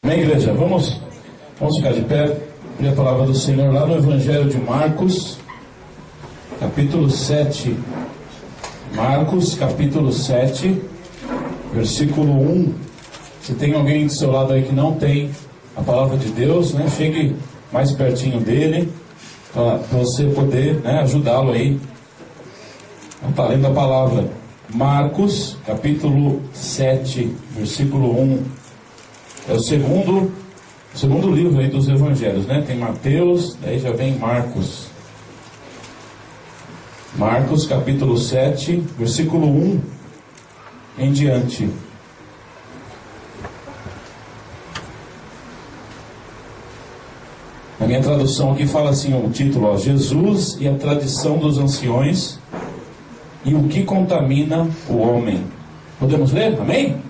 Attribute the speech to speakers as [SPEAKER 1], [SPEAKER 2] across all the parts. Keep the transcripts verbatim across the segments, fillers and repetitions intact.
[SPEAKER 1] Amém, igreja? Vamos, vamos ficar de pé. Abrir a palavra do Senhor lá no Evangelho de Marcos, capítulo sete. Marcos, capítulo sete, versículo um. Se tem alguém do seu lado aí que não tem a palavra de Deus, né, chegue mais pertinho dele, para você poder, né, ajudá-lo aí a estar lendo a palavra. Marcos, capítulo sete, versículo um. É o segundo, segundo livro aí dos evangelhos, né? Tem Mateus, daí já vem Marcos. Marcos, capítulo sete, versículo um em diante. Na minha tradução aqui fala assim, o título, ó, Jesus e a tradição dos anciões e o que contamina o homem. Podemos ler? Amém?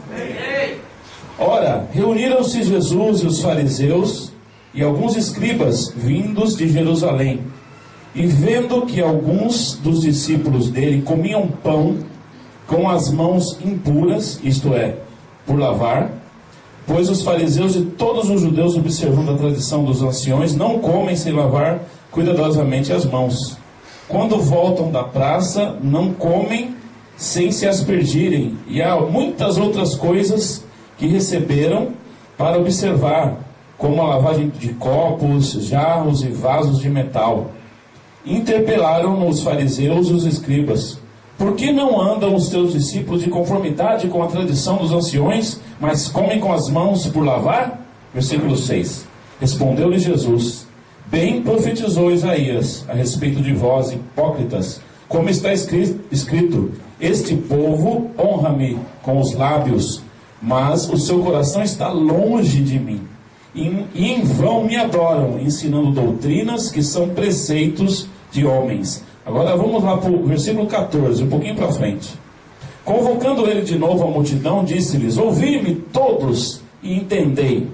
[SPEAKER 1] Ora, reuniram-se Jesus e os fariseus e alguns escribas vindos de Jerusalém, e vendo que alguns dos discípulos dele comiam pão com as mãos impuras, isto é, por lavar, pois os fariseus e todos os judeus, observando a tradição dos anciões, não comem sem lavar cuidadosamente as mãos. Quando voltam da praça, não comem sem se aspergirem, e há muitas outras coisas que receberam para observar, como a lavagem de copos, jarros e vasos de metal. Interpelaram os fariseus e os escribas: por que não andam os teus discípulos de conformidade com a tradição dos anciões, mas comem com as mãos por lavar? Versículo seis. Respondeu-lhe Jesus: bem profetizou Isaías a respeito de vós, hipócritas, como está escrito: este povo honra-me com os lábios, mas o seu coração está longe de mim, e em vão me adoram, ensinando doutrinas que são preceitos de homens. Agora vamos lá para o versículo catorze, um pouquinho para frente. Convocando ele de novo a multidão, disse-lhes: ouvi-me todos e entendei.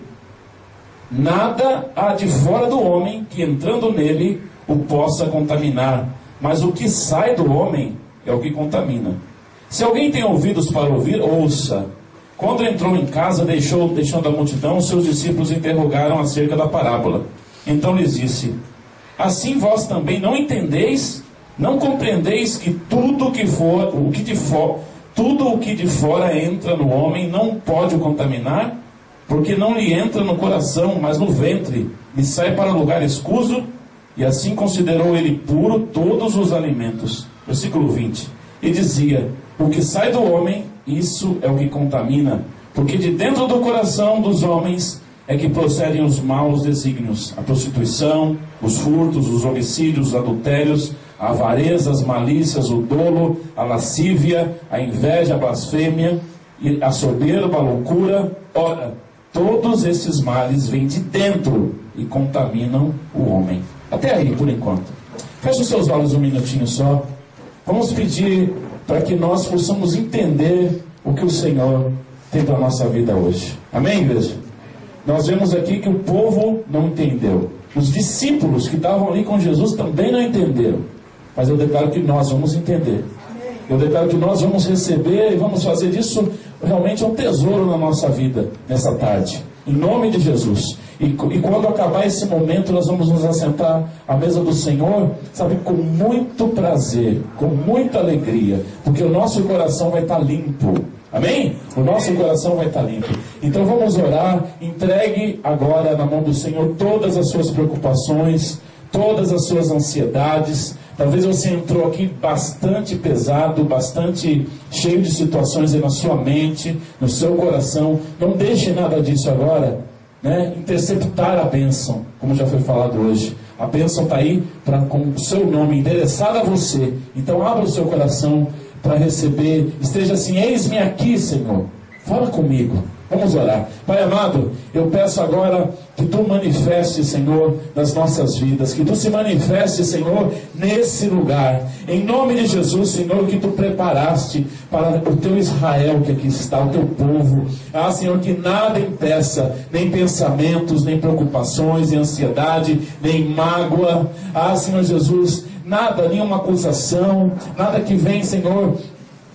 [SPEAKER 1] Nada há de fora do homem que, entrando nele, o possa contaminar, mas o que sai do homem é o que contamina. Se alguém tem ouvidos para ouvir, ouça. Quando entrou em casa, deixou, deixando a multidão, seus discípulos interrogaram acerca da parábola. Então lhes disse: assim vós também não entendeis? Não compreendeis que tudo que for, o que de for, tudo o que de fora entra no homem não pode o contaminar? Porque não lhe entra no coração, mas no ventre, e sai para lugar escuso, e assim considerou ele puro todos os alimentos. Versículo vinte. E dizia: o que sai do homem, isso é o que contamina, porque de dentro do coração dos homens é que procedem os maus desígnios, a prostituição, os furtos, os homicídios, os adultérios, a avareza, as malícias, o dolo, a lascívia, a inveja, a blasfêmia, a soberba, a loucura. Ora, todos esses males vêm de dentro e contaminam o homem. Até aí, por enquanto. Feche os seus olhos um minutinho só. Vamos pedir para que nós possamos entender o que o Senhor tem para a nossa vida hoje. Amém, igreja? Nós vemos aqui que o povo não entendeu. Os discípulos que estavam ali com Jesus também não entenderam. Mas eu declaro que nós vamos entender. Eu declaro que nós vamos receber e vamos fazer disso realmente um tesouro na nossa vida, nessa tarde. Em nome de Jesus. E, e quando acabar esse momento, nós vamos nos assentar à mesa do Senhor, sabe, com muito prazer, com muita alegria, porque o nosso coração vai estar limpo. Amém? O nosso coração vai estar limpo. Então vamos orar. Entregue agora na mão do Senhor todas as suas preocupações, todas as suas ansiedades. Talvez você entrou aqui bastante pesado, bastante cheio de situações aí na sua mente, no seu coração. Não deixe nada disso agora, né, interceptar a bênção, como já foi falado hoje. A bênção está aí pra, com o seu nome endereçado a você. Então abra o seu coração para receber. Esteja assim: eis-me aqui, Senhor, fala comigo. Vamos orar. Pai amado, eu peço agora que Tu manifeste, Senhor, nas nossas vidas, que Tu se manifeste, Senhor, nesse lugar, em nome de Jesus, Senhor, que Tu preparaste para o Teu Israel que aqui está, o Teu povo. Ah, Senhor, que nada impeça, nem pensamentos, nem preocupações, nem ansiedade, nem mágoa. Ah, Senhor Jesus, nada, nenhuma acusação, nada que vem, Senhor,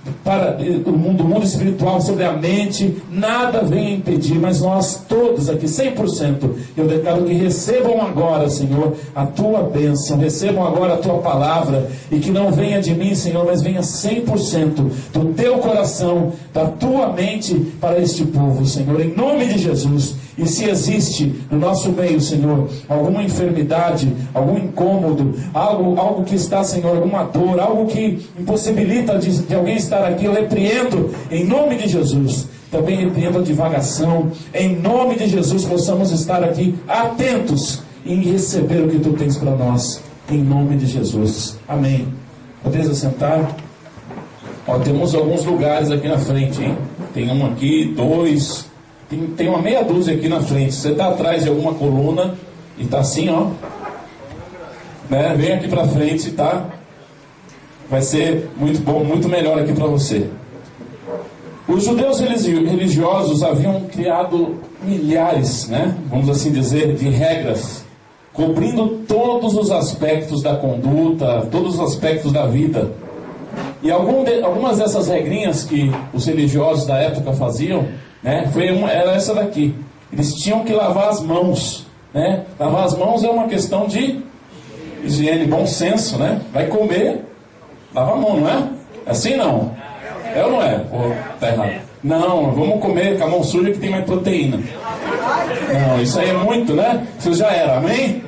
[SPEAKER 1] para do mundo, do mundo espiritual, sobre a mente, nada vem impedir, mas nós todos aqui, cem por cento, eu declaro que recebam agora, Senhor, a tua bênção, recebam agora a tua palavra, e que não venha de mim, Senhor, mas venha cem por cento do teu coração, da tua mente para este povo, Senhor, em nome de Jesus. E se existe no nosso meio, Senhor, alguma enfermidade, algum incômodo, algo, algo que está, Senhor, alguma dor, algo que impossibilita de, de alguém estar aqui, eu repreendo em nome de Jesus. Também repreendo a divagação, em nome de Jesus, possamos estar aqui atentos em receber o que tu tens para nós, em nome de Jesus. Amém. Podeis assentar? Ó, temos alguns lugares aqui na frente, hein? Tem um aqui, dois... Tem, tem uma meia dúzia aqui na frente. Você está atrás de alguma coluna e está assim, ó, né? Vem aqui para frente, tá? Vai ser muito bom, muito melhor aqui para você. Os judeus religiosos haviam criado milhares, né? Vamos assim dizer, de regras, cobrindo todos os aspectos da conduta, todos os aspectos da vida. E algum de, algumas dessas regrinhas que os religiosos da época faziam, né, foi uma, era essa daqui. Eles tinham que lavar as mãos, né? Lavar as mãos é uma questão de higiene, bom senso, né? Vai comer, lava a mão, não é? Assim não. É ou não é? Pô, tá errado. Não, vamos comer com a mão suja que tem mais proteína. Não, isso aí é muito, né? Isso já era, amém?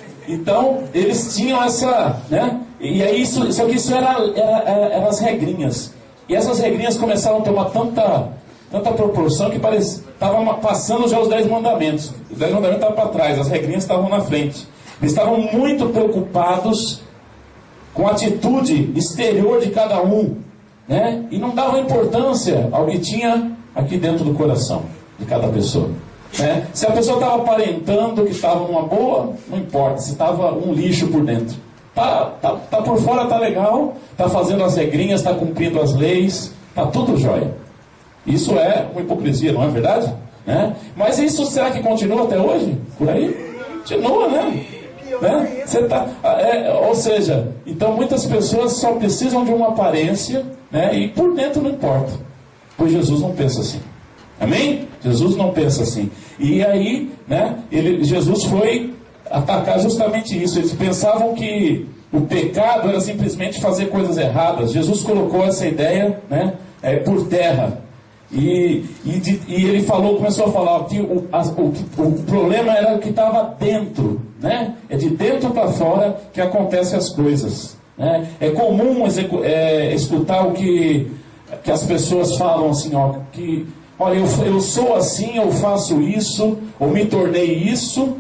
[SPEAKER 1] Então, eles tinham essa, né? E aí, isso, só que isso era, era, era, eram as regrinhas. E essas regrinhas começaram a tomar tanta, tanta proporção que estava passando já os dez mandamentos. Os dez mandamentos estavam para trás, as regrinhas estavam na frente. Eles estavam muito preocupados com a atitude exterior de cada um, né? E não davam importância ao que tinha aqui dentro do coração de cada pessoa. Né? Se a pessoa estava aparentando que estava numa boa, não importa, se estava um lixo por dentro. Tá, tá, tá por fora, tá legal, tá fazendo as regrinhas, tá cumprindo as leis, tá tudo jóia. Isso é uma hipocrisia, não é verdade? Né? Mas isso será que continua até hoje? Por aí? Continua, né? né? Você tá, é, ou seja, então muitas pessoas só precisam de uma aparência, né? E por dentro não importa. Pois Jesus não pensa assim. Amém? Jesus não pensa assim. E aí, né, ele, Jesus foi atacar justamente isso. Eles pensavam que o pecado era simplesmente fazer coisas erradas. Jesus colocou essa ideia, né, é, por terra. E, e, de, e ele falou, começou a falar que o, a, o, o problema era o que estava dentro, né? É de dentro para fora que acontecem as coisas, né? É comum execu, é, escutar o que, que as pessoas falam assim, ó, que olha, eu, eu sou assim, eu faço isso, ou me tornei isso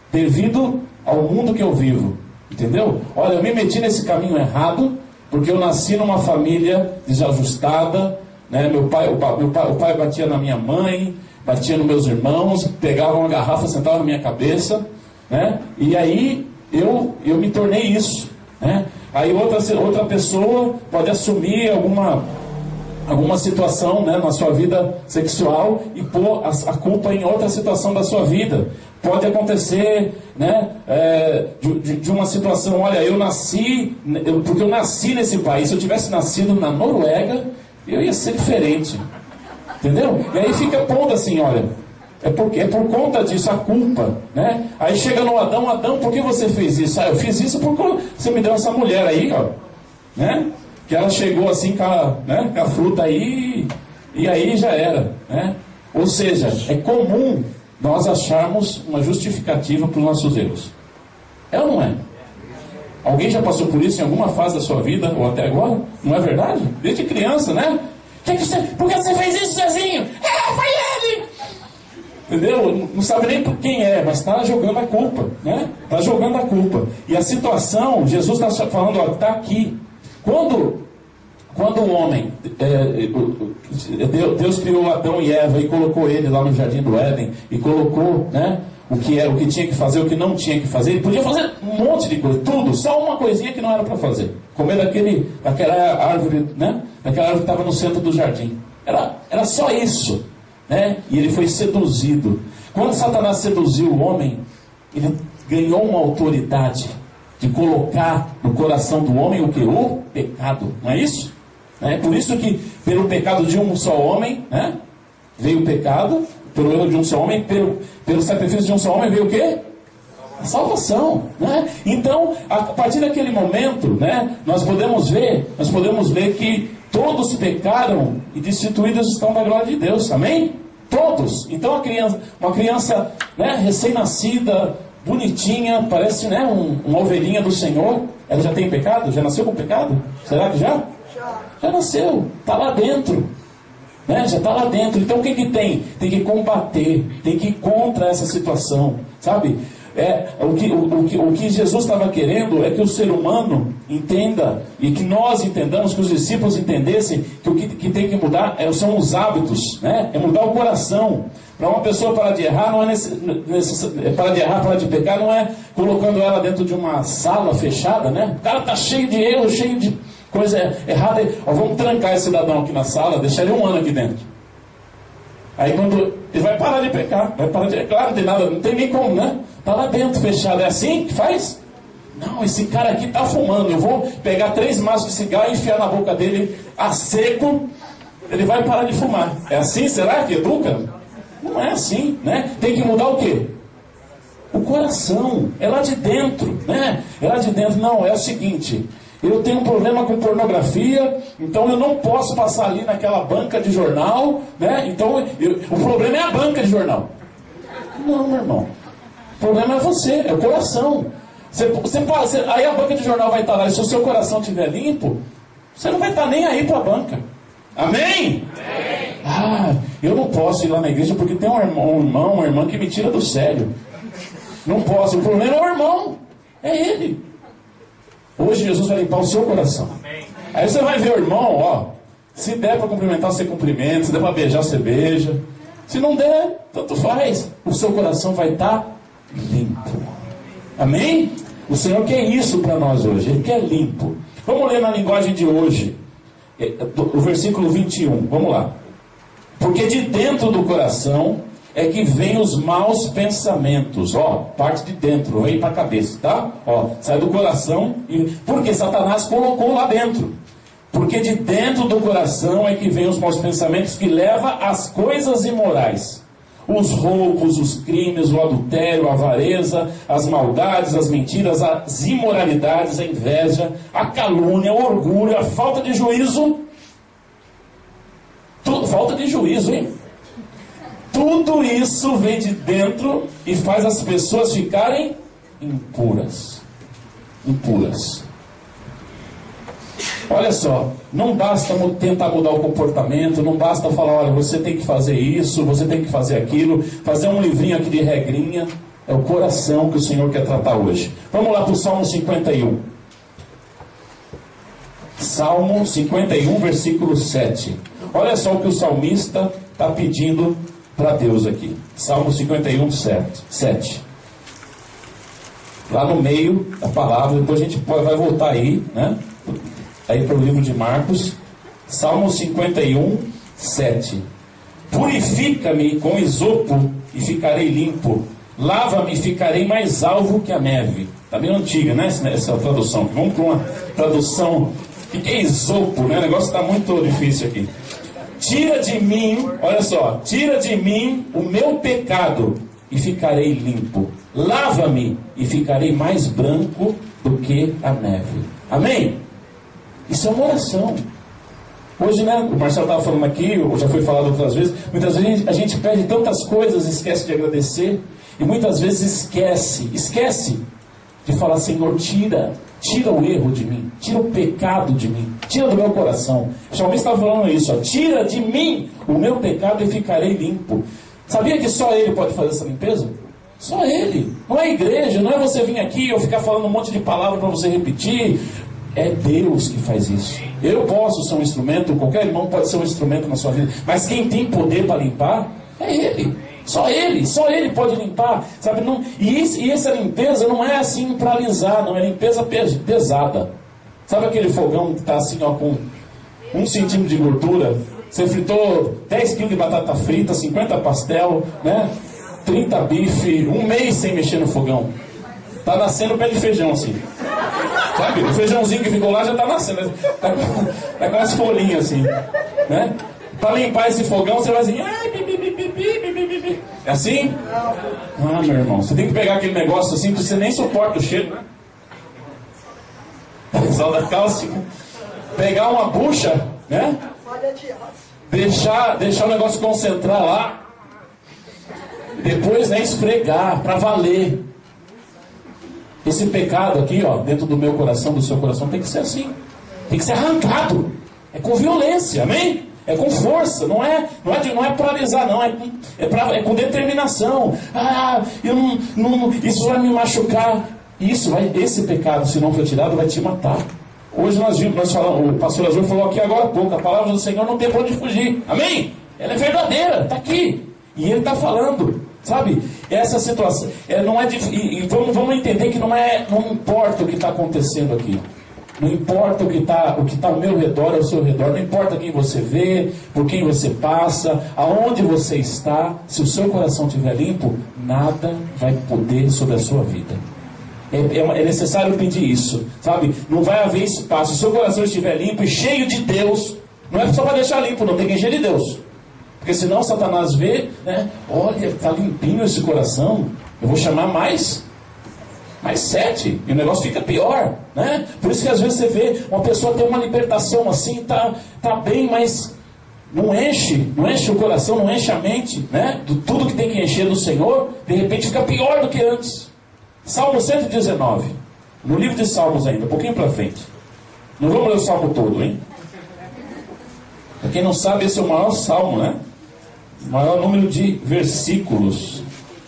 [SPEAKER 1] devido ao mundo que eu vivo. Entendeu? Olha, eu me meti nesse caminho errado, porque eu nasci numa família desajustada, né? Meu pai, o, meu pai, o pai batia na minha mãe, batia nos meus irmãos, pegava uma garrafa, sentava na minha cabeça, né? E aí eu, eu me tornei isso, né? Aí outra, outra pessoa pode assumir alguma... alguma situação, né, na sua vida sexual e pôr a, a culpa em outra situação da sua vida. Pode acontecer, né, é, de, de uma situação, olha, eu nasci, eu, porque eu nasci nesse país, se eu tivesse nascido na Noruega, eu ia ser diferente. Entendeu? E aí fica pondo assim, olha, é, porque, é por conta disso, a culpa, né? Aí chega no Adão, Adão, por que você fez isso? Ah, eu fiz isso porque você me deu essa mulher aí, ó, né? Que ela chegou assim com a, né, com a fruta aí, e aí já era, né? Ou seja, é comum nós acharmos uma justificativa para os nossos erros. É ou não é? Alguém já passou por isso em alguma fase da sua vida, ou até agora? Não é verdade? Desde criança, né? Que que você, por que você fez isso sozinho? É, foi ele! Entendeu? Não sabe nem por quem é, mas está jogando a culpa, né? Está jogando a culpa. E a situação, Jesus está falando, ó, está aqui. Quando, quando o homem, é, Deus criou Adão e Eva e colocou ele lá no jardim do Éden, e colocou, né, o que era, o que tinha que fazer, o que não tinha que fazer, ele podia fazer um monte de coisa, tudo, só uma coisinha que não era para fazer, comer daquele, daquela árvore, né, daquela árvore que estava no centro do jardim, era, era só isso, né, e ele foi seduzido. Quando Satanás seduziu o homem, ele ganhou uma autoridade de colocar no coração do homem o que? O pecado, não é isso? Né? Por isso que pelo pecado de um só homem, né, veio o pecado, pelo erro de um só homem, pelo, pelo sacrifício de um só homem veio o quê? A salvação, né? Então, a partir daquele momento, né, nós podemos ver, nós podemos ver que todos pecaram e destituídos estão da glória de Deus, amém? Todos. Então, a criança, uma criança, né, recém-nascida, bonitinha, parece, né, um, uma ovelhinha do Senhor, ela já tem pecado? Já nasceu com pecado? Será que já? Já, já nasceu, está lá dentro. Né? Já está lá dentro. Então o que, que tem? Tem que combater, tem que ir contra essa situação, sabe? É, o, que, o, o, que, o que Jesus estava querendo é que o ser humano entenda, e que nós entendamos, que os discípulos entendessem que o que, que tem que mudar é, são os hábitos, né? É mudar o coração. Para uma pessoa parar de errar, não é necess... parar de errar, parar de pecar, não é colocando ela dentro de uma sala fechada, né? O cara está cheio de erro, cheio de coisa errada. Ó, vamos trancar esse cidadão aqui na sala, deixar ele um ano aqui dentro. Aí quando ele vai parar de pecar, vai parar de... É claro, não tem nada, não tem nem como, né? Está lá dentro, fechado. É assim que faz? Não, esse cara aqui está fumando. Eu vou pegar três maços de cigarro e enfiar na boca dele a seco. Ele vai parar de fumar. É assim? Será que educa? Não é assim, né? Tem que mudar o quê? O coração. É lá de dentro, né? É lá de dentro. Não, é o seguinte... Eu tenho um problema com pornografia, então eu não posso passar ali naquela banca de jornal, né? Então eu, o problema é a banca de jornal. Não, meu irmão. O problema é você, é o coração. Você, você, você, aí a banca de jornal vai estar lá, e se o seu coração estiver limpo, você não vai estar nem aí para a banca. Amém? Amém? Ah, eu não posso ir lá na igreja porque tem um irmão, um irmão, uma irmã que me tira do sério. Não posso, o problema é o irmão, é ele. Hoje Jesus vai limpar o seu coração. Amém. Aí você vai ver o irmão, ó. Se der para cumprimentar, você cumprimenta. Se der para beijar, você beija. Se não der, tanto faz. O seu coração vai estar limpo. Amém? O Senhor quer isso para nós hoje. Ele quer limpo. Vamos ler na linguagem de hoje. O versículo vinte e um. Vamos lá. Porque de dentro do coração é que vem os maus pensamentos, ó, parte de dentro, vem para a cabeça, tá? Ó, sai do coração, e porque Satanás colocou lá dentro. Porque de dentro do coração é que vem os maus pensamentos que levam às coisas imorais. Os roubos, os crimes, o adultério, a avareza, as maldades, as mentiras, as imoralidades, a inveja, a calúnia, o orgulho, a falta de juízo. Tudo, falta de juízo, hein? Tudo isso vem de dentro e faz as pessoas ficarem impuras. Impuras. Olha só, não basta tentar mudar o comportamento, não basta falar, olha, você tem que fazer isso, você tem que fazer aquilo, fazer um livrinho aqui de regrinha. É o coração que o Senhor quer tratar hoje. Vamos lá para o Salmo cinquenta e um. Salmo cinquenta e um, versículo sete. Olha só o que o salmista está pedindo para Deus aqui. Salmo cinquenta e um, sete. Lá no meio da palavra, depois a gente vai voltar aí, né? Aí para o livro de Marcos. Salmo cinquenta e um, sete. Purifica-me com isopo e ficarei limpo. Lava-me e ficarei mais alvo que a neve. Está bem antiga, né? Essa tradução. Vamos para uma tradução. O que é isopo, né? O negócio está muito difícil aqui. Tira de mim, olha só, tira de mim o meu pecado e ficarei limpo. Lava-me e ficarei mais branco do que a neve. Amém? Isso é uma oração. Hoje, né, o Marcelo estava falando aqui, ou já foi falado outras vezes, muitas vezes a gente pede tantas coisas e esquece de agradecer, e muitas vezes esquece, esquece de falar, Senhor, tira, tira o erro de mim, tira o pecado de mim, tira do meu coração. O salmista estava falando isso, ó, tira de mim o meu pecado e ficarei limpo. Sabia que só Ele pode fazer essa limpeza? Só Ele. Não é a igreja, não é você vir aqui e eu ficar falando um monte de palavras para você repetir. É Deus que faz isso. Eu posso ser um instrumento, qualquer irmão pode ser um instrumento na sua vida, mas quem tem poder para limpar é Ele. Só Ele, só Ele pode limpar, sabe? Não, e, isso, e essa limpeza não é assim para alisar, não é limpeza pesada. Sabe aquele fogão que está assim, ó, com um centímetro de gordura? Você fritou dez quilos de batata frita, cinquenta pastel, né? trinta bife, um mês sem mexer no fogão. Está nascendo pé de feijão assim. Sabe? O feijãozinho que ficou lá já está nascendo. Está com, tá com as folhinhas assim. Né? Para limpar esse fogão, você vai assim. É assim? Ah, meu irmão, você tem que pegar aquele negócio assim que você nem suporta o cheiro, né? Solda cáustica. Pegar uma bucha, né? Deixar, deixar o negócio concentrar lá. Depois, né, esfregar, para valer. Esse pecado aqui, ó, dentro do meu coração, do seu coração, tem que ser assim. Tem que ser arrancado. É com violência, amém? É com força, não é, não é, de, não é paralisar, não. É, é, pra, é com determinação. Ah, eu não, não, isso vai me machucar. Isso vai, esse pecado, se não for tirado, vai te matar. Hoje nós vimos, nós falamos, o pastor Azul falou aqui agora há pouco, a palavra do Senhor não tem para onde fugir. Amém? Ela é verdadeira, está aqui. E Ele está falando, sabe? Essa situação, é, não é de, e, e vamos, vamos entender que não, é, não importa o que está acontecendo aqui. Não importa o que está o que tá ao meu redor, ao seu redor. Não importa quem você vê, por quem você passa, aonde você está. Se o seu coração estiver limpo, nada vai poder sobre a sua vida. É, é, é necessário pedir isso, sabe? Não vai haver espaço. Se o seu coração estiver limpo e cheio de Deus, não é só para deixar limpo, não, tem que encher de Deus. Porque senão Satanás vê, né? Olha, está limpinho esse coração, eu vou chamar mais, mais sete, e o negócio fica pior, né? Por isso que às vezes você vê uma pessoa ter uma libertação assim, tá, tá bem, mas não enche, não enche o coração, não enche a mente, né? Do tudo que tem que encher do Senhor, de repente fica pior do que antes. Salmo cento e dezenove, no livro de Salmos ainda, um pouquinho para frente. Não vamos ler o Salmo todo, hein? Para quem não sabe, esse é o maior Salmo, né? O maior número de versículos.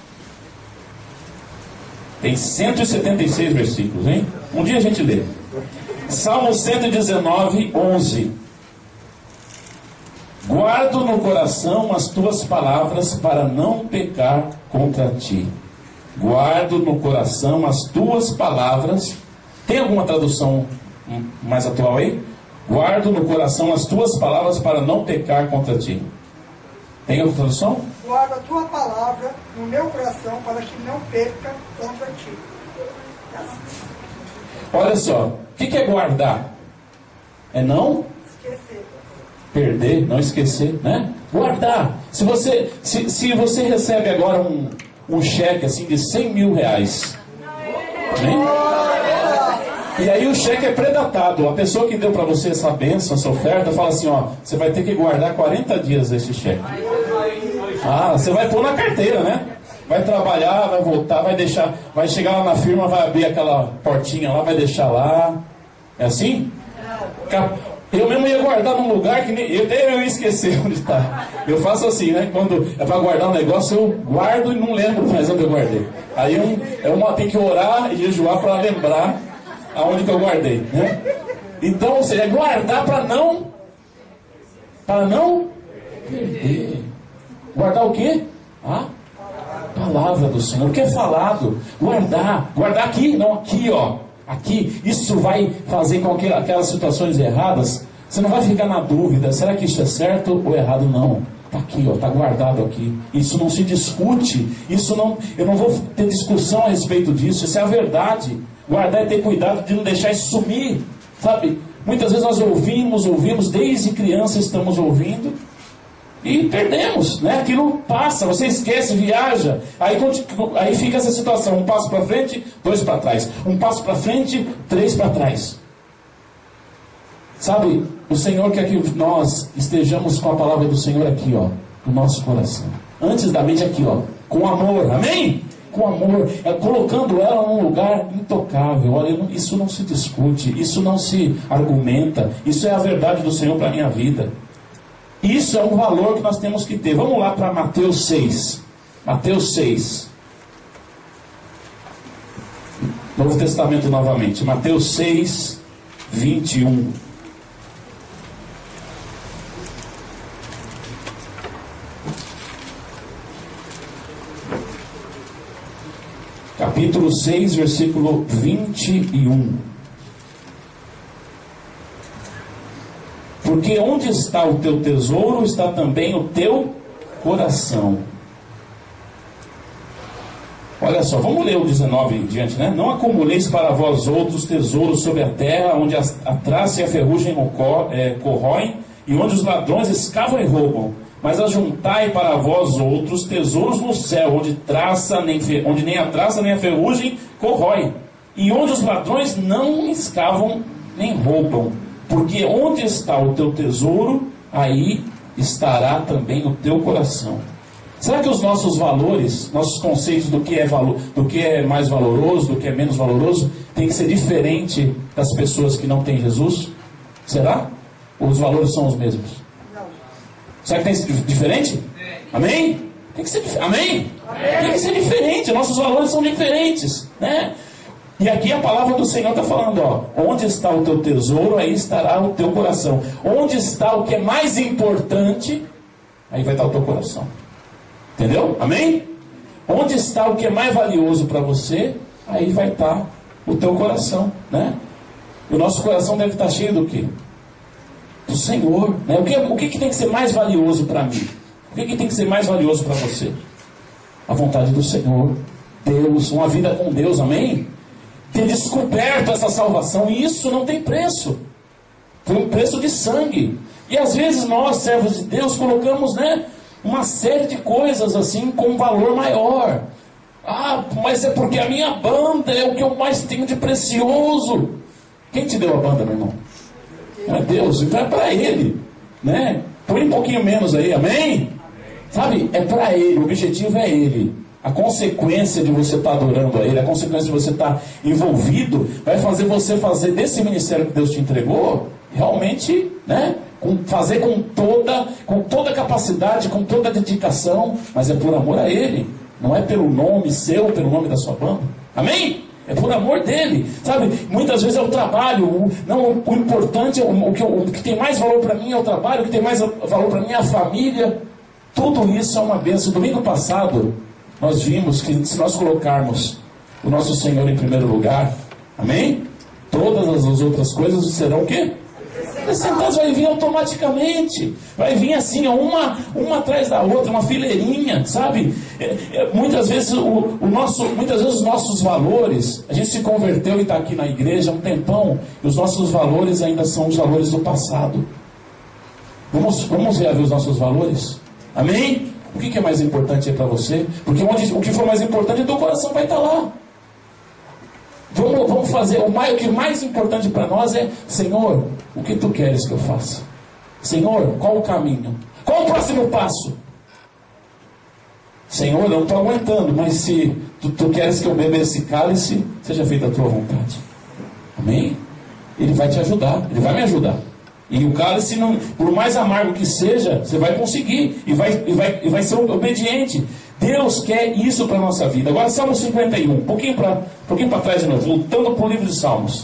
[SPEAKER 1] Tem cento e setenta e seis versículos, hein? Um dia a gente lê. Salmo cento e dezenove, onze. Guardo no coração as tuas palavras para não pecar contra ti. Guardo no coração as tuas palavras. Tem alguma tradução mais atual aí? Guardo no coração as tuas palavras para não pecar contra ti. Tem outra tradução?
[SPEAKER 2] Guardo a tua palavra no meu coração para que não perca contra ti.
[SPEAKER 1] Olha só, o que, que é guardar? É não
[SPEAKER 2] Esquecer.
[SPEAKER 1] Perder, não esquecer, né? Guardar. Se você, se, se você recebe agora um, um cheque assim de cem mil reais, né? E aí o cheque é predatado. A pessoa que deu para você essa bênção, essa oferta, fala assim, ó, você vai ter que guardar quarenta dias esse cheque. Ah, você vai pôr na carteira, né? Vai trabalhar, vai voltar, vai deixar, vai chegar lá na firma, vai abrir aquela portinha lá, vai deixar lá. É assim? Eu mesmo ia guardar num lugar que nem, eu até eu ia esquecer onde está. Eu faço assim, né? Quando é para guardar um negócio, eu guardo e não lembro mais onde eu guardei. Aí eu, é uma, tem que orar e jejuar para lembrar aonde que eu guardei, né? Então, ou seja, guardar para não para não perder. Guardar o quê? A palavra do Senhor. O que é falado? Guardar. Guardar aqui, não aqui, ó. Aqui. Isso vai fazer com que aquelas situações erradas, você não vai ficar na dúvida, será que isso é certo ou errado? Não. Está aqui, ó, está guardado aqui. Isso não se discute. Isso não, eu não vou ter discussão a respeito disso. Isso é a verdade. Guardar é ter cuidado de não deixar isso sumir. Sabe? Muitas vezes nós ouvimos, ouvimos, desde criança estamos ouvindo e perdemos, né? Aquilo passa, você esquece, viaja. Aí, aí fica essa situação: um passo para frente, dois para trás. Um passo para frente, três para trás. Sabe? O Senhor quer que nós estejamos com a palavra do Senhor aqui, ó, no nosso coração. Antes da mente aqui, ó, com amor, amém? Com amor, é, colocando ela num lugar intocável. Olha, isso não se discute, isso não se argumenta. Isso é a verdade do Senhor para a minha vida. Isso é um valor que nós temos que ter. Vamos lá para Mateus seis. Mateus seis. Novo Testamento novamente. Mateus seis, vinte e um. Capítulo seis, versículo vinte e um. Porque onde está o teu tesouro, está também o teu coração. Olha só, vamos ler o dezenove em diante, né? Não acumuleis para vós outros tesouros sobre a terra, onde a, a traça e a ferrugem é, corroem, e onde os ladrões escavam e roubam. Mas ajuntai para vós outros tesouros no céu, onde, traça, nem, onde nem a traça nem a ferrugem corrói, e onde os ladrões não escavam nem roubam. Porque onde está o teu tesouro, aí estará também o teu coração. Será que os nossos valores, nossos conceitos do que é, valor, do que é mais valoroso, do que é menos valoroso, tem que ser diferente das pessoas que não têm Jesus? Será? Ou os valores são os mesmos? Não. Será que tem que ser diferente? Amém? Tem que ser Amém? Amém? Tem que ser diferente, nossos valores são diferentes, né? E aqui a palavra do Senhor está falando, ó, onde está o teu tesouro, aí estará o teu coração. Onde está o que é mais importante, aí vai estar o teu coração. Entendeu? Amém? Onde está o que é mais valioso para você, aí vai estar o teu coração, né? E o nosso coração deve estar cheio do quê? Do Senhor, né? O que, o que, que tem que ser mais valioso para mim? O que, que tem que ser mais valioso para você? A vontade do Senhor, Deus, uma vida com Deus, amém? Ter descoberto essa salvação, e isso não tem preço. Foi um preço de sangue. E às vezes nós, servos de Deus, colocamos, né, uma série de coisas assim com um valor maior. Ah, mas é porque a minha banda é o que eu mais tenho de precioso. Quem te deu a banda, meu irmão? É Deus, então é para Ele, né? Põe um pouquinho menos aí, amém? Sabe, é para Ele, o objetivo é Ele. A consequência de você estar adorando a Ele, a consequência de você estar envolvido, vai fazer você fazer desse ministério que Deus te entregou, realmente, né? Com, fazer com toda, com toda a capacidade, com toda a dedicação, mas é por amor a Ele, não é pelo nome seu, pelo nome da sua banda, amém? É por amor dele, sabe? Muitas vezes é o trabalho, o, não, o importante, o, o, que, o que tem mais valor para mim é o trabalho, o que tem mais valor para mim é a família. Tudo isso é uma bênção. Domingo passado nós vimos que se nós colocarmos o nosso Senhor em primeiro lugar, amém? Todas as outras coisas serão o quê? Acrescentadas, vai vir automaticamente, vai vir assim, uma, uma atrás da outra, uma fileirinha, sabe? É, é, muitas vezes o, o nosso, muitas vezes os nossos valores, a gente se converteu e está aqui na igreja há um tempão, e os nossos valores ainda são os valores do passado. Vamos, vamos reaver os nossos valores? Amém? O que, que é mais importante aí para você? Porque onde, o que for mais importante, o teu coração vai estar lá. Vamos, vamos fazer, o, mais, o que é mais importante para nós é, Senhor, o que tu queres que eu faça? Senhor, qual o caminho? Qual o próximo passo? Senhor, eu não estou aguentando, mas se tu, tu queres que eu beba esse cálice, seja feita a tua vontade. Amém? Ele vai te ajudar, ele vai me ajudar. E o cálice, não, por mais amargo que seja, você vai conseguir, e vai, e vai, e vai ser obediente. Deus quer isso para a nossa vida. Agora, Salmo cinquenta e um, um pouquinho para um pouquinho para trás de novo, voltando para o livro de Salmos.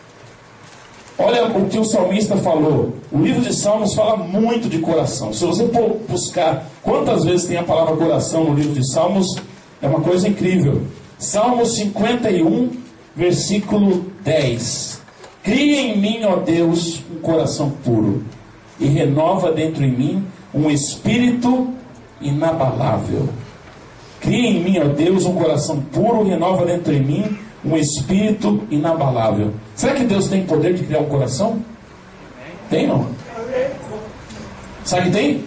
[SPEAKER 1] Olha o que o salmista falou. O livro de Salmos fala muito de coração. Se você for buscar quantas vezes tem a palavra coração no livro de Salmos, é uma coisa incrível. Salmos cinquenta e um, versículo dez. Cria em mim, ó Deus, um coração puro, e renova dentro em mim um espírito inabalável. Cria em mim, ó Deus, um coração puro, renova dentro em mim um espírito inabalável. Será que Deus tem poder de criar um coração? Tem não? Sabe que tem?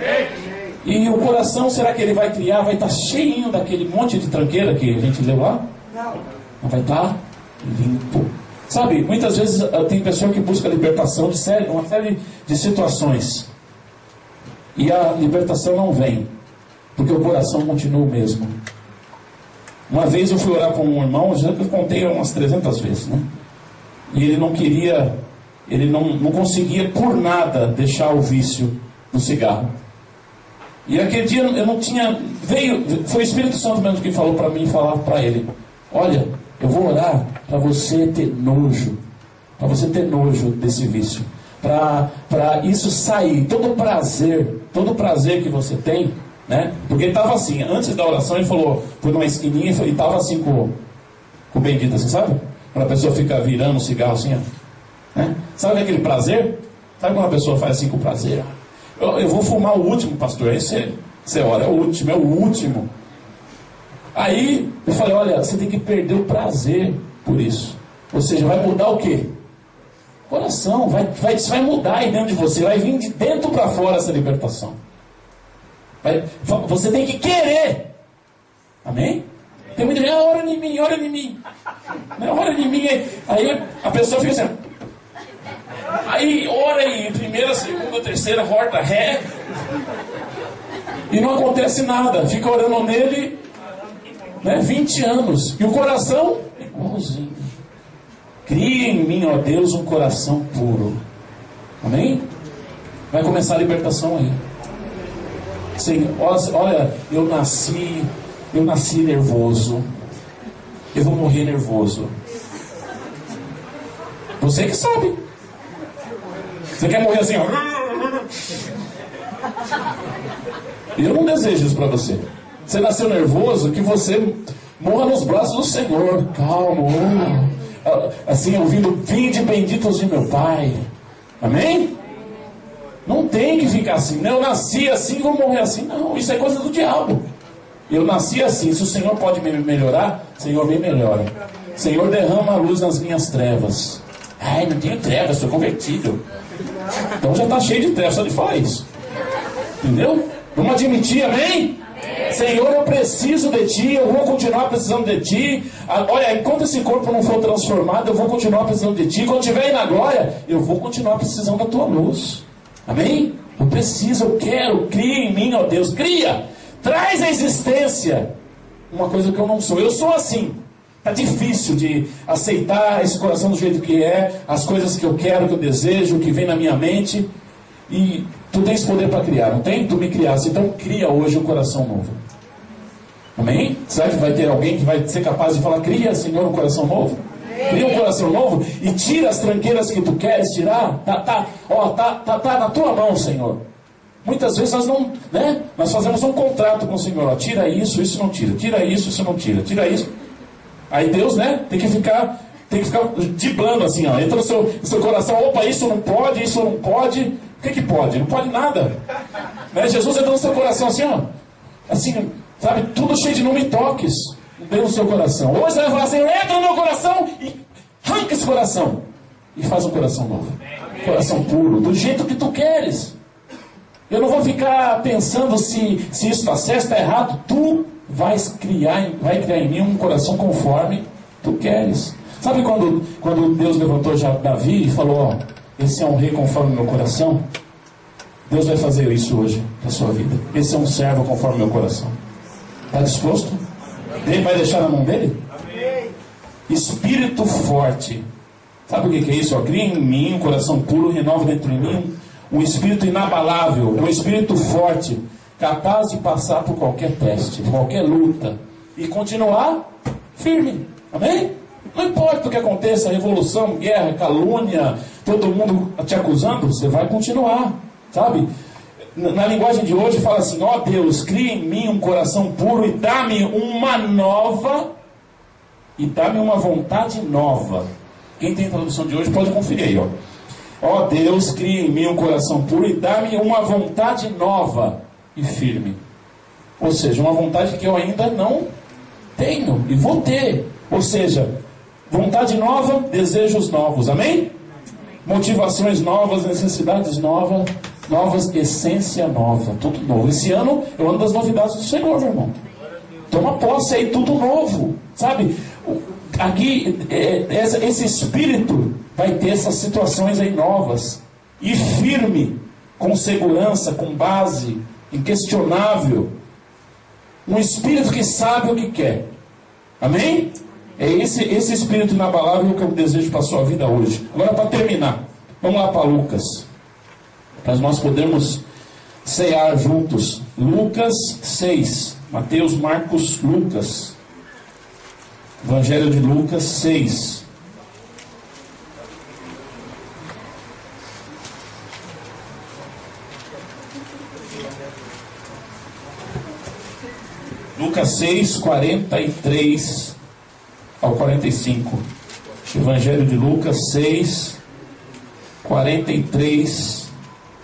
[SPEAKER 1] E o coração, será que ele vai criar? Vai estar cheinho daquele monte de tranqueira que a gente leu lá? Não. Vai estar limpo. Sabe, muitas vezes tem pessoa que busca libertação de série, uma série de situações. E a libertação não vem, porque o coração continua o mesmo. Uma vez eu fui orar com um irmão, já que eu contei umas trezentas vezes, né? E ele não queria, ele não, não conseguia por nada deixar o vício do cigarro. E aquele dia eu não tinha, veio, foi o Espírito Santo mesmo que falou para mim, falar para ele: olha, eu vou orar para você ter nojo, para você ter nojo desse vício, para isso sair, todo o prazer, todo o prazer que você tem, né? Porque ele estava assim, antes da oração ele falou, foi numa esquininha e estava assim com, com o bendito, assim, sabe? Quando a pessoa fica virando um cigarro assim, ó, né? Sabe aquele prazer? Sabe quando a pessoa faz assim com prazer? Eu, eu vou fumar o último, pastor, aí você, você ora, é o último, é o último. Aí eu falei, olha, você tem que perder o prazer por isso. Ou seja, vai mudar o quê? Coração, vai, vai, isso vai mudar aí dentro de você, vai vir de dentro para fora essa libertação. Vai, você tem que querer. Amém? Tem muita gente, ah, ora em mim, ora em mim. Não, ora em mim. Aí a pessoa fica assim. Aí ora em primeira, segunda, terceira, quarta, ré. E não acontece nada. Fica orando nele, né, vinte anos. E o coração, igualzinho. Cria em mim, ó Deus, um coração puro. Amém? Vai começar a libertação aí. Senhor, olha, eu nasci, eu nasci nervoso. Eu vou morrer nervoso. Você que sabe. Você quer morrer assim, ó. Eu não desejo isso para você. Você nasceu nervoso, que você morra nos braços do Senhor. Calma. Assim, ouvindo, vinde benditos de meu Pai. Amém? Não tem que ficar assim. Eu nasci assim, vou morrer assim. Não, isso é coisa do diabo. Eu nasci assim. Se o Senhor pode me melhorar, Senhor, me melhora. Senhor, derrama a luz nas minhas trevas. Ai, não tenho trevas, sou convertido. Então já está cheio de trevas, só de falar isso. Entendeu? Vamos admitir, amém? Senhor, eu preciso de Ti, eu vou continuar precisando de Ti. Olha, enquanto esse corpo não for transformado, eu vou continuar precisando de Ti. Quando estiver aí na glória, eu vou continuar precisando da Tua luz. Amém? Eu preciso, eu quero, cria em mim, ó Deus, cria, traz à existência uma coisa que eu não sou. Eu sou assim. Está difícil de aceitar esse coração do jeito que é, as coisas que eu quero, que eu desejo, que vem na minha mente. E tu tens poder para criar, não tem? Tu me criaste, então cria hoje um coração novo. Amém? Será que vai ter alguém que vai ser capaz de falar, cria, Senhor, um coração novo? Cria um coração novo e tira as tranqueiras que tu queres tirar. Tá, tá, ó, tá, tá, tá na tua mão, Senhor. Muitas vezes nós não, né? Nós fazemos um contrato com o Senhor, ó, tira isso, isso não tira, tira isso, isso não tira, tira isso. Aí Deus, né, tem que ficar, tem que ficar diblando assim, ó, entra no seu, no seu coração, opa, isso não pode, isso não pode. O que que pode? Não pode nada. Né? Jesus entra no seu coração assim, ó, assim, sabe, tudo cheio de não me toques dentro do seu coração. Hoje você vai falar assim, entra no meu coração e arranca esse coração e faz um coração novo, coração puro, do jeito que tu queres. Eu não vou ficar pensando se, se isso está certo, está errado. Tu vais criar, vai criar em mim um coração conforme tu queres. Sabe quando, quando Deus levantou já Davi e falou, ó, esse é um rei conforme o meu coração? Deus vai fazer isso hoje na sua vida. Esse é um servo conforme o meu coração. Está disposto? Ele vai deixar na mão dele? Amém. Espírito forte. Sabe o que é isso? Ó, cria em mim um coração puro, renova dentro de mim um espírito inabalável, um espírito forte, capaz de passar por qualquer teste, por qualquer luta e continuar firme. Amém? Não importa o que aconteça, revolução, guerra, calúnia, todo mundo te acusando, você vai continuar, sabe? Na linguagem de hoje fala assim, ó Deus, cria em mim um coração puro e dá-me uma nova, e dá-me uma vontade nova. Quem tem a tradução de hoje pode conferir aí, ó. Ó Deus, cria em mim um coração puro e dá-me uma vontade nova e firme. Ou seja, uma vontade que eu ainda não tenho e vou ter. Ou seja, vontade nova, desejos novos. Amém? Motivações novas, necessidades novas, novas, essência nova, tudo novo. Esse ano eu ando das novidades do Senhor, meu irmão. Toma posse aí, tudo novo. Sabe? Aqui, é, esse espírito vai ter essas situações aí novas. E firme, com segurança, com base, inquestionável. Um espírito que sabe o que quer. Amém? É esse, esse espírito inabalável que eu desejo para a sua vida hoje. Agora, para terminar, vamos lá para Lucas. Para nós podermos cear juntos. Lucas seis. Mateus, Marcos, Lucas. Evangelho de Lucas seis. Lucas seis, quarenta e três ao quarenta e cinco. Evangelho de Lucas seis, quarenta e três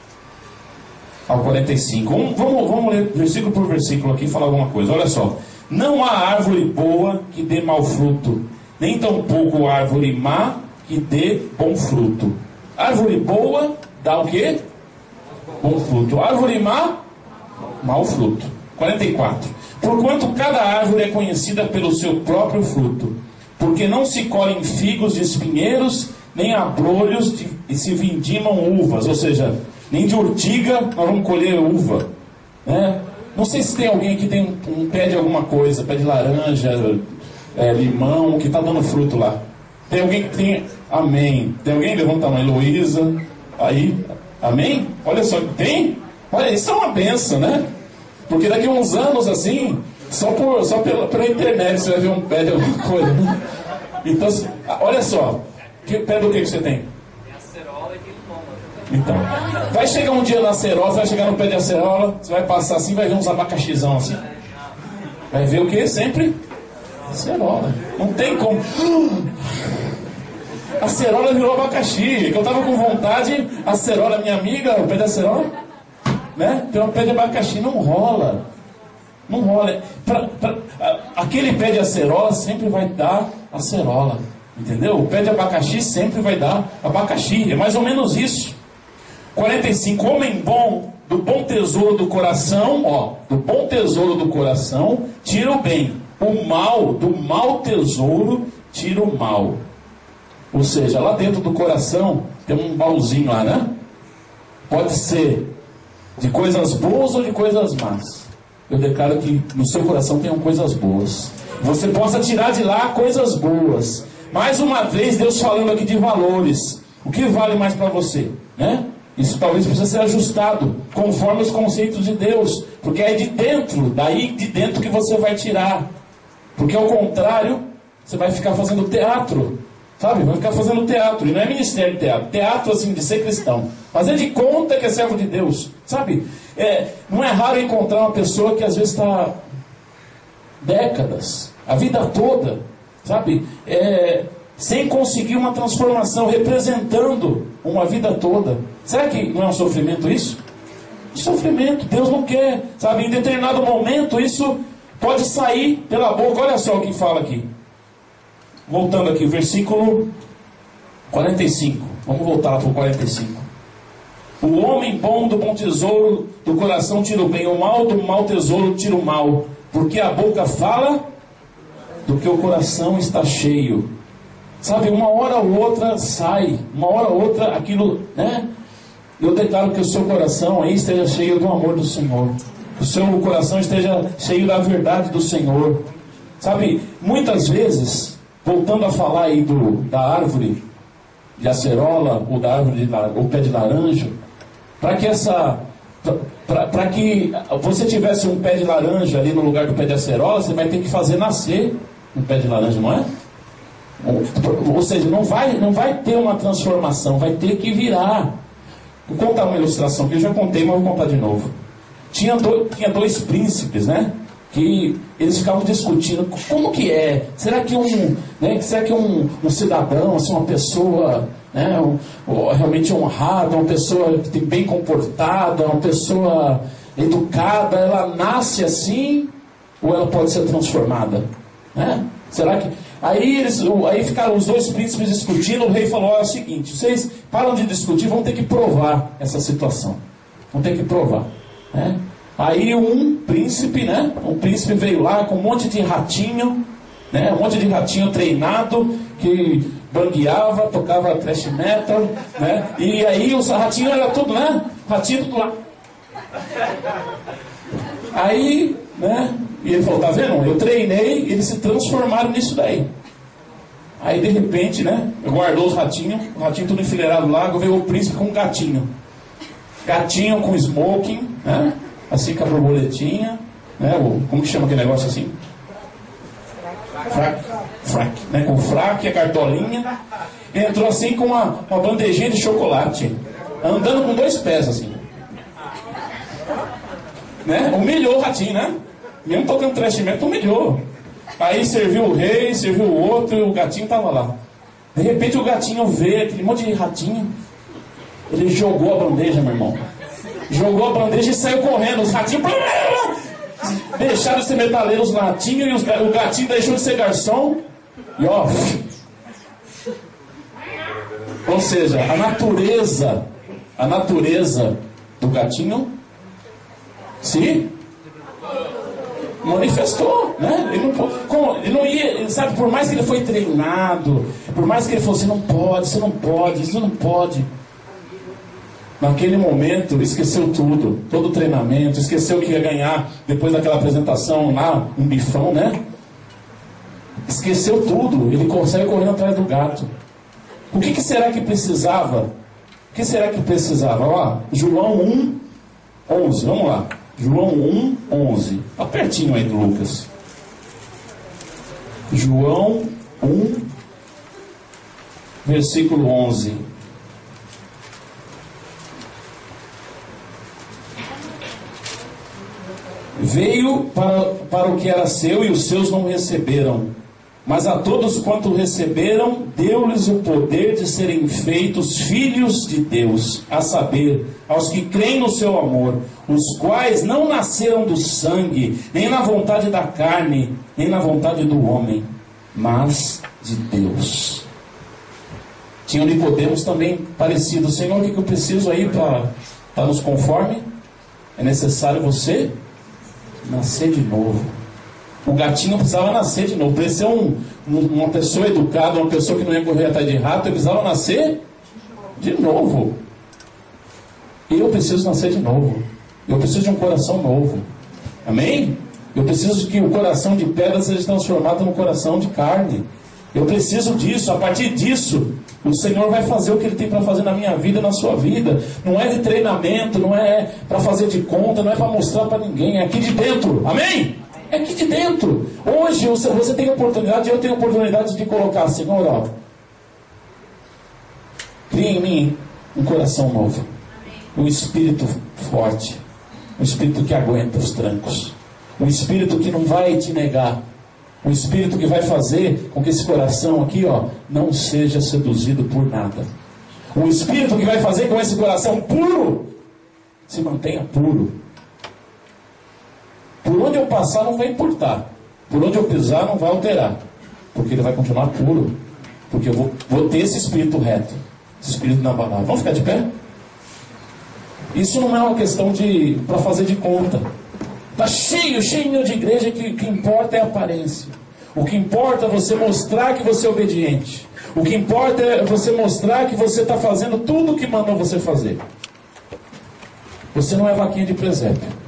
[SPEAKER 1] ao quarenta e cinco. Vamos, vamos, vamos ler versículo por versículo aqui e falar alguma coisa. Olha só. Não há árvore boa que dê mau fruto, nem tampouco árvore má que dê bom fruto. Árvore boa dá o quê? Bom fruto. Árvore má, mau fruto. quarenta e quatro. Porquanto cada árvore é conhecida pelo seu próprio fruto, porque não se colhem figos de espinheiros, nem abrolhos de, e se vindimam uvas. Ou seja, nem de urtiga nós vamos colher uva, né? Não sei se tem alguém que tem um, um pé de alguma coisa, pé de laranja, é, limão, que está dando fruto lá. Tem alguém que tem... Amém. Tem alguém? Levanta a mão. Heloísa. Aí. Amém? Olha só. Tem? Olha, isso é uma benção, né? Porque daqui a uns anos, assim, só, por, só pela, pela internet você vai ver um pé de alguma coisa. Né? Então, olha só. Que, pé do que, que você tem? Tem acerola e tem limão. Então. Vai chegar um dia na acerola, você vai chegar no pé de acerola, você vai passar assim, vai ver uns abacaxizão assim. Vai ver o que? Sempre? Acerola. Não tem como. A acerola virou abacaxi. Que eu tava com vontade, a acerola, minha amiga, o pé de acerola, né? Tem um pé de abacaxi, não rola. Não rola. Pra, pra, aquele pé de acerola sempre vai dar acerola. Entendeu? O pé de abacaxi sempre vai dar abacaxi. É mais ou menos isso. quarenta e cinco. Homem bom, do bom tesouro do coração, ó, do bom tesouro do coração, tira o bem. O mal, do mau tesouro, tira o mal. Ou seja, lá dentro do coração tem um baúzinho lá, né? Pode ser de coisas boas ou de coisas más. Eu declaro que no seu coração tenham coisas boas. Você possa tirar de lá coisas boas. Mais uma vez, Deus falando aqui de valores. O que vale mais para você, né? Isso talvez precisa ser ajustado conforme os conceitos de Deus. Porque é de dentro, daí de dentro que você vai tirar. Porque ao contrário, você vai ficar fazendo teatro. Sabe? Vai ficar fazendo teatro. E não é ministério de teatro. Teatro assim de ser cristão. Fazer de conta que é servo de Deus. Sabe? É, não é raro encontrar uma pessoa que às vezes está décadas, a vida toda, sabe? É, sem conseguir uma transformação, representando uma vida toda. Será que não é um sofrimento isso? Sofrimento. Deus não quer. Sabe? Em determinado momento isso pode sair pela boca. Olha só o que fala aqui. Voltando aqui, versículo quarenta e cinco. Vamos voltar lá para o quarenta e cinco. O homem bom do bom tesouro do coração tira o bem, o mal do mau tesouro tira o mal. Porque a boca fala do que o coração está cheio. Sabe, uma hora ou outra sai, uma hora ou outra aquilo, né? Eu declaro que o seu coração aí esteja cheio do amor do Senhor. Que o seu coração esteja cheio da verdade do Senhor. Sabe, muitas vezes... Voltando a falar aí do, da árvore de acerola, ou da árvore de ou pé de laranja, para que essa, para que você tivesse um pé de laranja ali no lugar do pé de acerola, você vai ter que fazer nascer um pé de laranja, não é? Ou, ou seja, não vai, não vai ter uma transformação, vai ter que virar. Vou contar uma ilustração que eu já contei, mas vou contar de novo. Tinha, do, tinha dois príncipes, né? Que eles ficavam discutindo como que é, será que um, né, será que um, um cidadão, assim, uma pessoa, né, um, um, realmente honrada, uma pessoa que tem bem comportada, uma pessoa educada, ela nasce assim ou ela pode ser transformada, né? Será que aí eles, aí ficaram os dois príncipes discutindo. O rei falou: é o seguinte, vocês param de discutir, vão ter que provar essa situação, vão ter que provar, né? Aí um príncipe, né? Um príncipe veio lá com um monte de ratinho, né? Um monte de ratinho treinado que bangueava, tocava thrash metal, né? E aí os ratinhos era tudo, né? Ratinho tudo lá. Aí, né? E ele falou: tá vendo? Eu treinei, eles se transformaram nisso daí. Aí de repente, né? Guardou os ratinhos, o ratinho tudo enfileirado lá. Veio o príncipe com um gatinho, gatinho com smoking, né? Assim com a borboletinha, né? O, como que chama aquele negócio assim? Fraque, fraque, né? Com o fraque, a cartolinha. Ele entrou assim com uma, uma bandejinha de chocolate, andando com dois pés assim, né? Humilhou o ratinho, né? Mesmo tocando thrash metal, humilhou. Aí serviu o rei, serviu o outro, e o gatinho estava lá. De repente o gatinho vê aquele monte de ratinho. Ele jogou a bandeja, meu irmão. Jogou a bandeja e saiu correndo. Os ratinhos... Deixaram de ser metaleiro os latinhos e os, o gatinho deixou de ser garçom. E ó. Ou seja, a natureza, a natureza do gatinho se manifestou, né? Ele não, como, ele não ia, sabe, por mais que ele foi treinado, por mais que ele fosse, não pode, você não pode, isso não pode. Naquele momento, esqueceu tudo, todo o treinamento, esqueceu que ia ganhar, depois daquela apresentação lá, um bifão, né? Esqueceu tudo, ele consegue correr atrás do gato. O que, que será que precisava? O que será que precisava? Ó, João um, onze, vamos lá. João um, onze. Está pertinho aí do Lucas. João um, versículo onze. Veio para, para o que era seu e os seus não receberam. Mas a todos quanto receberam, deu-lhes o poder de serem feitos filhos de Deus, a saber, aos que creem no seu amor, os quais não nasceram do sangue, nem na vontade da carne, nem na vontade do homem, mas de Deus. Tinha Nicodemos também parecido. Senhor, o que eu preciso aí para estar nos conforme? É necessário você nascer de novo. O gatinho precisava nascer de novo. Para ser um, uma pessoa educada, uma pessoa que não ia correr atrás de rato, ele precisava nascer de novo. E eu preciso nascer de novo. Eu preciso de um coração novo. Amém? Eu preciso que o coração de pedra seja transformado no coração de carne. Eu preciso disso. A partir disso, o Senhor vai fazer o que Ele tem para fazer na minha vida e na sua vida. Não é de treinamento, não é para fazer de conta, não é para mostrar para ninguém. É aqui de dentro. Amém? É aqui de dentro. Hoje você tem a oportunidade, eu tenho a oportunidade de colocar, Senhor, ó, cria em mim um coração novo, um espírito forte, um espírito que aguenta os trancos, um espírito que não vai te negar, um espírito que vai fazer com que esse coração aqui, ó, não seja seduzido por nada, um espírito que vai fazer com esse coração puro se mantenha puro. Por onde eu passar não vai importar. Por onde eu pisar não vai alterar. Porque ele vai continuar puro. Porque eu vou, vou ter esse espírito reto. Esse espírito inabalável. Vamos ficar de pé? Isso não é uma questão de para fazer de conta. Está cheio, cheio de igreja que o que importa é a aparência. O que importa é você mostrar que você é obediente. O que importa é você mostrar que você está fazendo tudo o que mandou você fazer. Você não é vaquinha de presépio.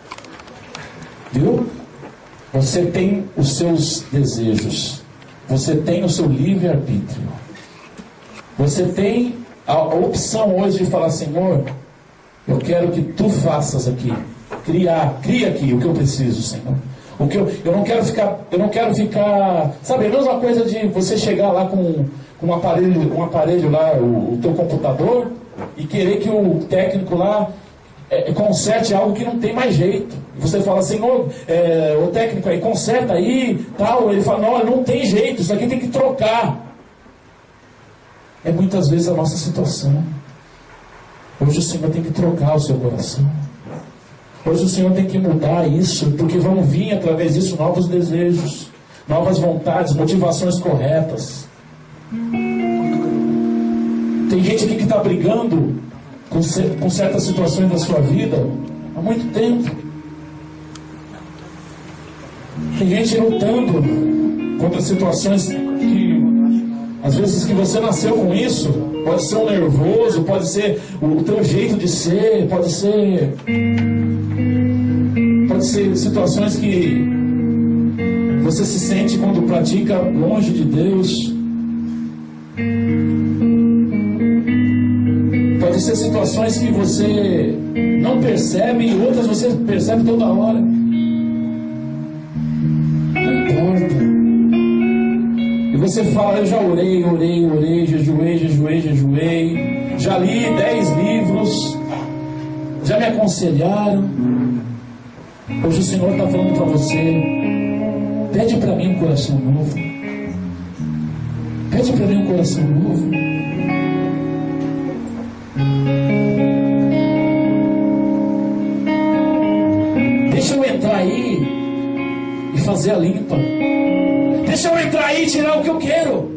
[SPEAKER 1] Viu? Você tem os seus desejos. Você tem o seu livre-arbítrio. Você tem a opção hoje de falar, Senhor, eu quero que Tu faças aqui. Criar, cria aqui o que eu preciso, Senhor. O que eu, eu não quero ficar, eu não quero ficar, sabe, a mesma coisa de você chegar lá com, com um aparelho, um aparelho lá, o, o teu computador, e querer que o técnico lá É, conserte algo que não tem mais jeito. Você fala, Senhor, é, o técnico aí, conserta aí, tal. Ele fala, não, não tem jeito, isso aqui tem que trocar. É muitas vezes a nossa situação. Hoje o Senhor tem que trocar o seu coração. Hoje o Senhor tem que mudar isso, porque vão vir através disso novos desejos, novas vontades, motivações corretas. Tem gente aqui que está brigando Com, com certas situações da sua vida há muito tempo. Tem gente lutando contra situações que às vezes que você nasceu com isso. Pode ser um nervoso, pode ser o teu jeito de ser, pode ser pode ser situações que você se sente quando pratica longe de Deus. Pode ser situações que você não percebe e outras você percebe toda hora. Não importa. E você fala, eu já orei, orei, orei, jejuei, jejuei, jejuei. Já li dez livros. Já me aconselharam. Hoje o Senhor está falando para você. Pede para mim um coração novo. Pede para mim um coração novo. Deixa eu entrar aí fazer a limpa. Deixa eu entrar aí e tirar o que eu quero.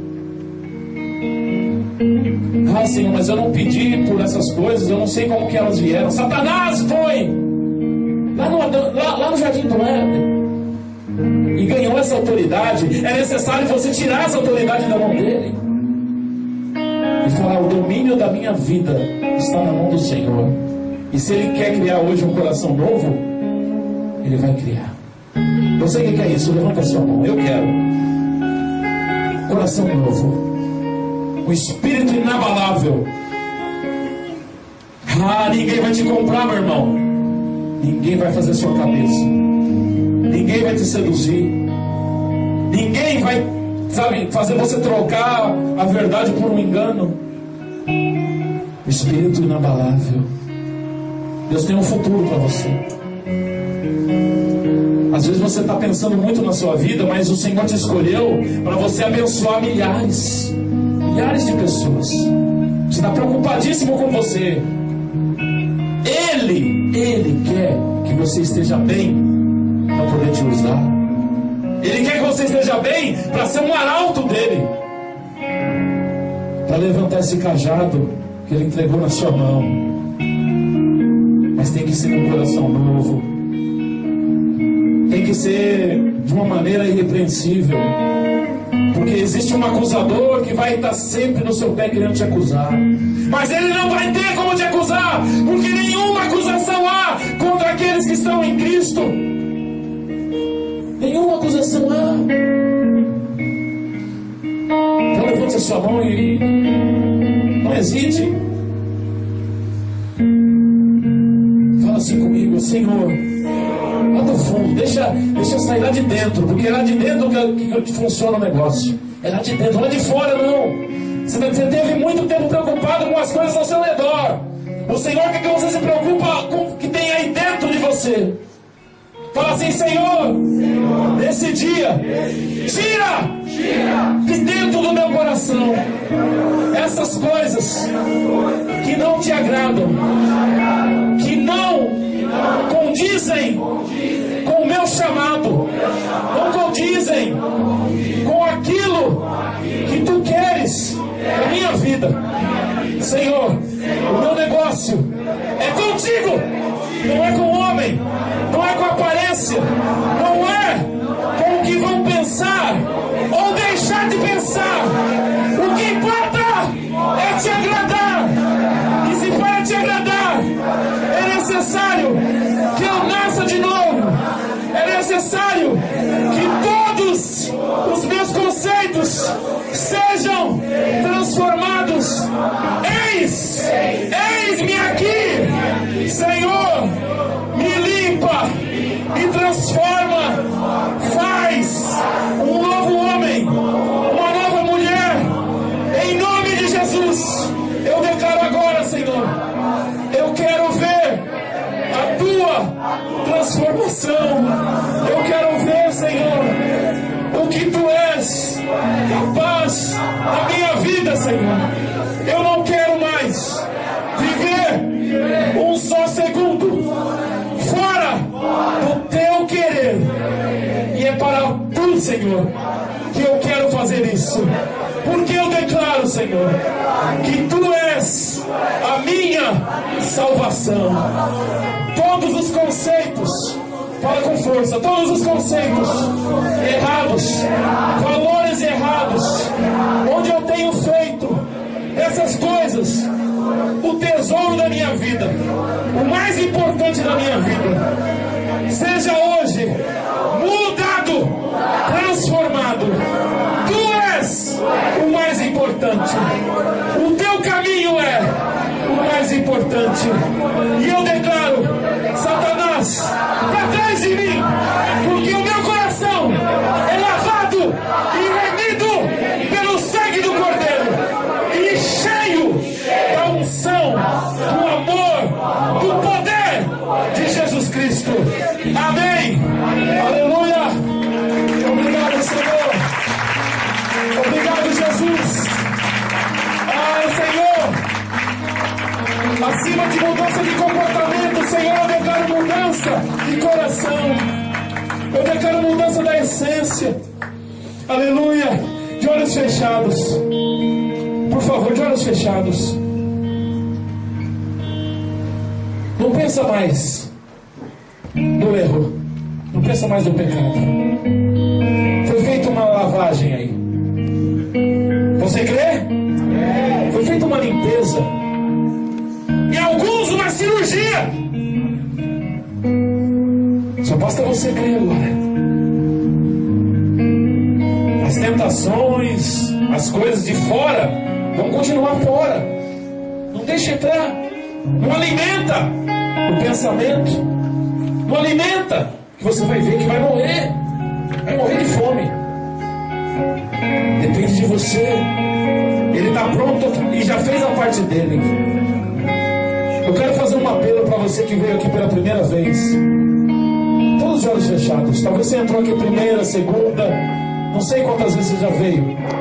[SPEAKER 1] Ah, Senhor, mas eu não pedi por essas coisas, eu não sei como que elas vieram. Satanás foi lá no, lá, lá no jardim do Éden e ganhou essa autoridade. É necessário você tirar essa autoridade da mão dele e falar: o domínio da minha vida está na mão do Senhor. E se Ele quer criar hoje um coração novo, Ele vai criar. Você que quer isso, levanta a sua mão. Eu quero coração novo, um espírito inabalável. Ah, ninguém vai te comprar, meu irmão. Ninguém vai fazer sua cabeça. Ninguém vai te seduzir. Ninguém vai, sabe, fazer você trocar a verdade por um engano. Espírito inabalável. Deus tem um futuro para você. Às vezes você está pensando muito na sua vida, mas o Senhor te escolheu para você abençoar milhares. Milhares de pessoas. Você está preocupadíssimo com você. Ele, Ele quer que você esteja bem para poder te usar. Ele quer que você esteja bem para ser um arauto dele, para levantar esse cajado que Ele entregou na sua mão. Mas tem que ser com um coração novo. Tem que ser de uma maneira irrepreensível. Porque existe um acusador que vai estar sempre no seu pé querendo te acusar. Mas ele não vai ter como te acusar, porque nenhuma acusação há contra aqueles que estão em Cristo. Nenhuma acusação há. Então levante a sua mão e não hesite. Fala assim comigo: Senhor, lá do fundo, deixa, deixa eu sair lá de dentro, porque é lá de dentro que, que funciona o negócio. É lá de dentro, lá de fora não. Você, você teve muito tempo preocupado com as coisas ao seu redor. O Senhor quer que você se preocupa com o que tem aí dentro de você. Fala assim: Senhor, Senhor, nesse dia, tira, tira de dentro do meu coração essas coisas que não te agradam, que não condizem com o meu chamado, não condizem com aquilo que tu queres na minha vida. Senhor, o meu negócio é contigo, não é com o homem, não é com a aparência, não é com o que vão pensar ou deixar de pensar. O que importa é te agradar. E se para te agradar é necessário que eu nasça de novo, é necessário que todos os meus conceitos sejam transformados. Eis, eis-me aqui, Senhor, me limpa, me transforma, faz um novo homem, uma nova mulher, em nome de Jesus. Eu declaro agora, Senhor, eu quero ver a tua transformação. Eu quero ver, Senhor, o que tu és capaz na minha vida, Senhor. Eu não quero mais viver um só segundo fora do teu querer. E é para tu, Senhor, que eu quero fazer isso. Porque eu declaro, Senhor, que tu és a minha salvação. Todos os conceitos, fala com força, todos os conceitos errados, valores errados, onde eu tenho feito essas coisas o tesouro da minha vida, o mais importante da minha vida, seja hoje mudado, transformado. Tu és o mais importante, o teu caminho é o mais importante. E eu declaro: Satanás, para trás de mim, porque o meu coração é lavado e remido pelo sangue do Cordeiro, e cheio da unção, do amor, do poder de Jesus Cristo. Amém. Aleluia. Obrigado, Senhor. Obrigado, Jesus. Ah, Senhor, acima de mudança de comportamento, essência. Aleluia. De olhos fechados. Por favor, de olhos fechados. Não pensa mais no erro. Não pensa mais no pecado. Foi feita uma lavagem aí. Você crê? Foi feita uma limpeza. E alguns uma cirurgia. Só basta você crer agora. As tentações, as coisas de fora vão continuar fora. Não deixa entrar. Não alimenta o pensamento. Não alimenta, que você vai ver que vai morrer. Vai morrer de fome. Depende de você. Ele está pronto e já fez a parte dele. Eu quero fazer um apelo para você que veio aqui pela primeira vez. Todos os olhos fechados. Talvez você entrou aqui primeira, segunda. Não sei quantas vezes você já veio.